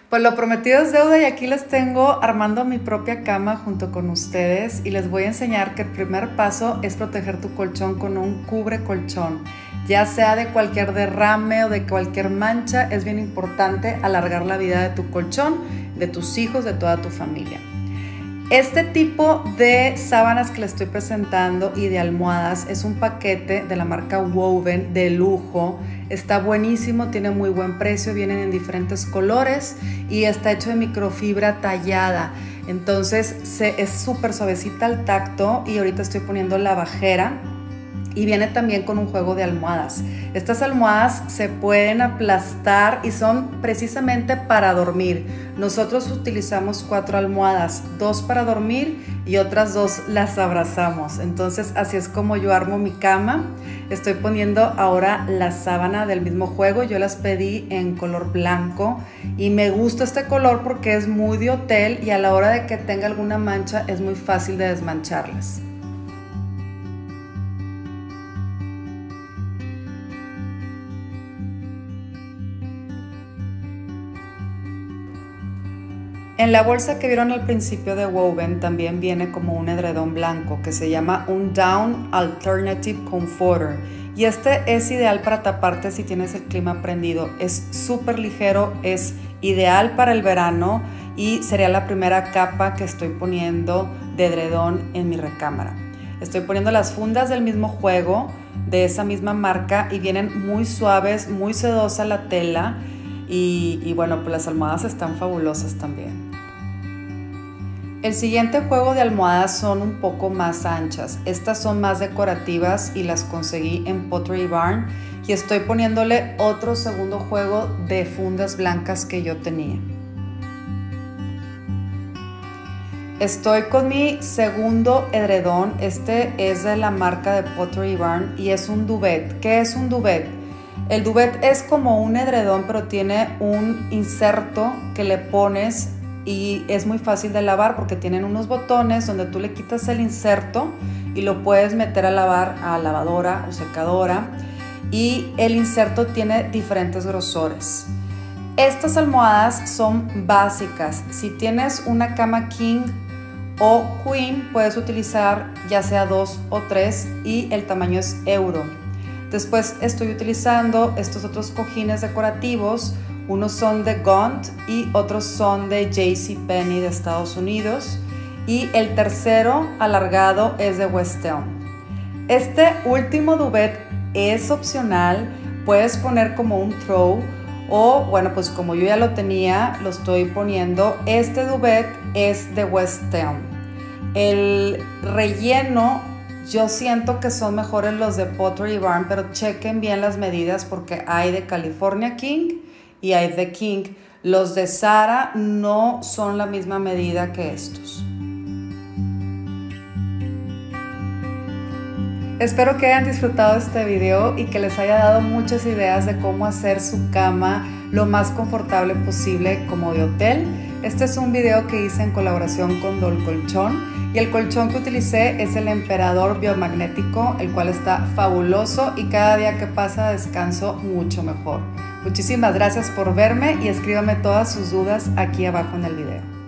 Pues lo prometido es deuda y aquí les tengo armando mi propia cama junto con ustedes y les voy a enseñar que el primer paso es proteger tu colchón con un cubre colchón. Ya sea de cualquier derrame o de cualquier mancha, es bien importante alargar la vida de tu colchón, de tus hijos, de toda tu familia. Este tipo de sábanas que les estoy presentando y de almohadas es un paquete de la marca Woven de lujo. Está buenísimo, tiene muy buen precio, vienen en diferentes colores y está hecho de microfibra tallada. Entonces es súper suavecita al tacto y ahorita estoy poniendo la bajera. Y viene también con un juego de almohadas. Estas almohadas se pueden aplastar y son precisamente para dormir. Nosotros utilizamos 4 almohadas, 2 para dormir y otras 2 las abrazamos. Entonces así es como yo armo mi cama. Estoy poniendo ahora la sábana del mismo juego. Yo las pedí en color blanco y me gusta este color porque es muy de hotel y a la hora de que tenga alguna mancha es muy fácil de desmancharlas. En la bolsa que vieron al principio de Woven también viene como un edredón blanco que se llama un Down Alternative Comforter y este es ideal para taparte si tienes el clima prendido. Es súper ligero, es ideal para el verano y sería la primera capa que estoy poniendo de edredón en mi recámara. Estoy poniendo las fundas del mismo juego, de esa misma marca y vienen muy suaves, muy sedosa la tela y bueno, pues las almohadas están fabulosas también. El siguiente juego de almohadas son un poco más anchas. Estas son más decorativas y las conseguí en Pottery Barn y estoy poniéndole otro segundo juego de fundas blancas que yo tenía. Estoy con mi segundo edredón. Este es de la marca de Pottery Barn y es un duvet. ¿Qué es un duvet? El duvet es como un edredón pero tiene un inserto que le pones y es muy fácil de lavar porque tienen unos botones donde tú le quitas el inserto y lo puedes meter a lavar a lavadora o secadora y el inserto tiene diferentes grosores. Estas almohadas son básicas. Si tienes una cama king o queen puedes utilizar ya sea 2 o 3 y el tamaño es euro. Después estoy utilizando estos otros cojines decorativos. Unos son de Gaunt y otros son de JCPenney de Estados Unidos. Y el tercero alargado es de West Elm. Este último duvet es opcional. Puedes poner como un throw o bueno, pues como yo ya lo tenía, lo estoy poniendo. Este duvet es de West Elm. El relleno, yo siento que son mejores los de Pottery Barn, pero chequen bien las medidas porque hay de California King y hay de King. Los de Zara no son la misma medida que estos. Espero que hayan disfrutado este video y que les haya dado muchas ideas de cómo hacer su cama lo más confortable posible como de hotel. Este es un video que hice en colaboración con Dol Colchón y el colchón que utilicé es el Emperador Biomagnético, el cual está fabuloso y cada día que pasa descanso mucho mejor. Muchísimas gracias por verme y escríbanme todas sus dudas aquí abajo en el video.